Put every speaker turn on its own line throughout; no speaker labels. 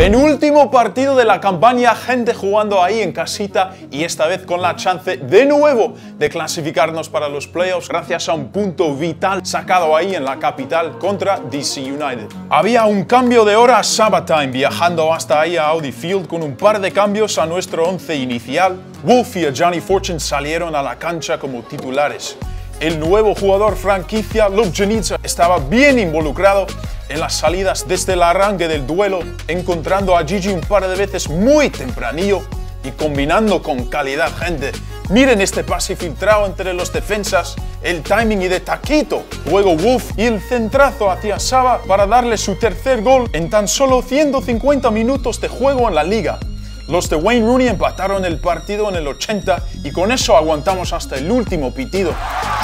Penúltimo partido de la campaña, gente jugando ahí en casita y esta vez con la chance de nuevo de clasificarnos para los playoffs gracias a un punto vital sacado ahí en la capital contra DC United. Había un cambio de hora a Sabbath Time viajando hasta ahí a Audi Field con un par de cambios a nuestro once inicial. Wolf y Johnny Fortune salieron a la cancha como titulares. El nuevo jugador franquicia, Luke Janitza, estaba bien involucrado en las salidas desde el arranque del duelo, encontrando a Gigi un par de veces muy tempranillo y combinando con calidad, gente. Miren este pase filtrado entre los defensas, el timing y de taquito. Luego Wolf y el centrazo hacia Saba para darle su tercer gol en tan solo 150 minutos de juego en la liga. Los de Wayne Rooney empataron el partido en el 80 y con eso aguantamos hasta el último pitido.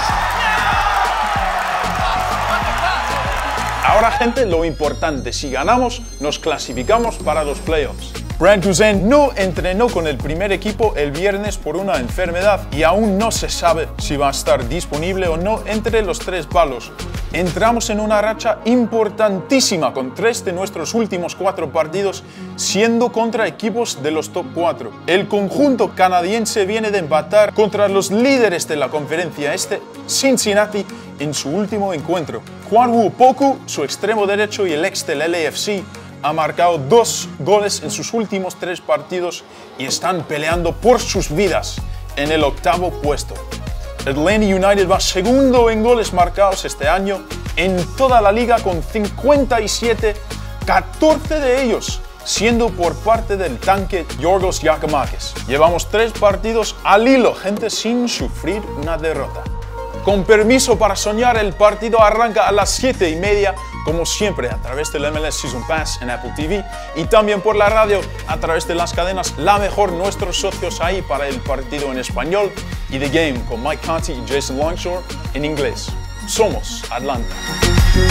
Ahora, gente, lo importante, si ganamos, nos clasificamos para los playoffs. Brad Guzan no entrenó con el primer equipo el viernes por una enfermedad y aún no se sabe si va a estar disponible o no entre los tres palos. Entramos en una racha importantísima con 3 de nuestros últimos 4 partidos siendo contra equipos de los top 4. El conjunto canadiense viene de empatar contra los líderes de la conferencia este, Cincinnati, en su último encuentro. Kwanwu Opoku, su extremo derecho y el ex del LAFC, ha marcado 2 goles en sus últimos 3 partidos y están peleando por sus vidas en el 8º puesto. Atlanta United va segundo en goles marcados este año en toda la liga con 57, 14 de ellos siendo por parte del tanque Yorgos Giakoumakis. Llevamos 3 partidos al hilo, gente, sin sufrir una derrota. Con permiso para soñar, el partido arranca a las 7:30, como siempre, a través del MLS Season Pass en Apple TV y también por la radio a través de las cadenas La Mejor, nuestros socios ahí para el partido en español, y The Game con Mike Conti y Jason Longshore en inglés. Somos Atlanta.